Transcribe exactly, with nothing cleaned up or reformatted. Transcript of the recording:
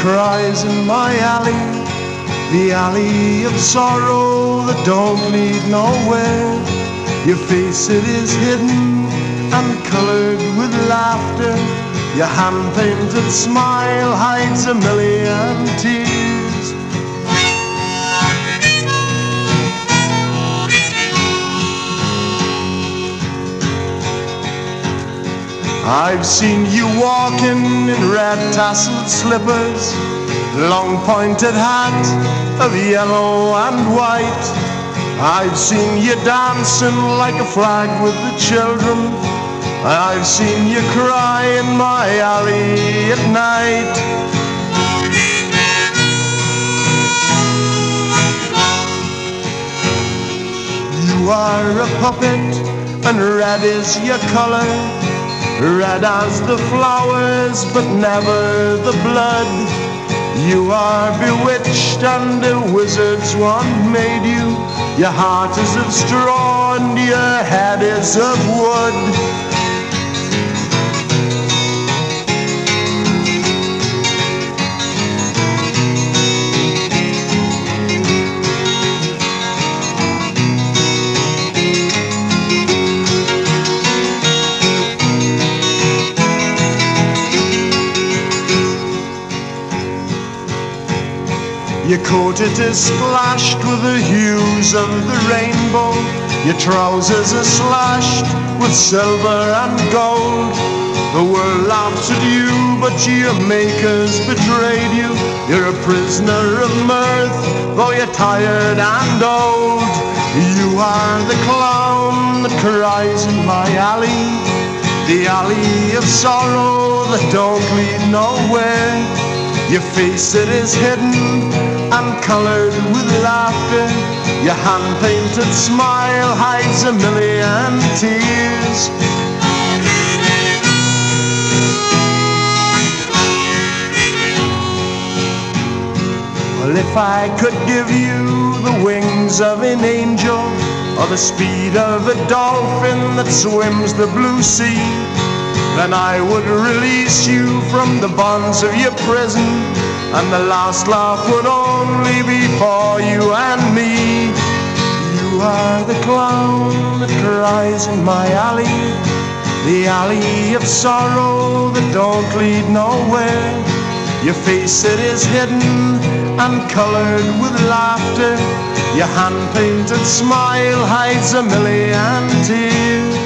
cries in my alley, the alley of sorrow that don't lead nowhere. Your face, it is hidden and colored with laughter. Your hand-painted smile hides a million tears. I've seen you walking in red tasseled slippers, long pointed hat of yellow and white. I've seen you dancing like a flag with the children. I've seen you cry in my alley at night. You are a puppet and red is your color, red as the flowers but never the blood. You are bewitched and the wizard's one made you. Your heart is of straw and your head is of wood. Your coat, it is splashed with the hues of the rainbow. Your trousers are slashed with silver and gold. The world laughs at you, but your makers betrayed you. You're a prisoner of mirth, though you're tired and old. You are the clown that cries in my alley, the alley of sorrow that don't lead nowhere. Your face, it is hidden and colored with laughter. Your hand-painted smile hides a million tears. Well, if I could give you the wings of an angel, or the speed of a dolphin that swims the blue sea, then I would release you from the bonds of your prison, and the last laugh would only be for you and me. You are the clown that cries in my alley, the alley of sorrow that don't lead nowhere. Your face, it is hidden and colored with laughter. Your hand-painted smile hides a million tears.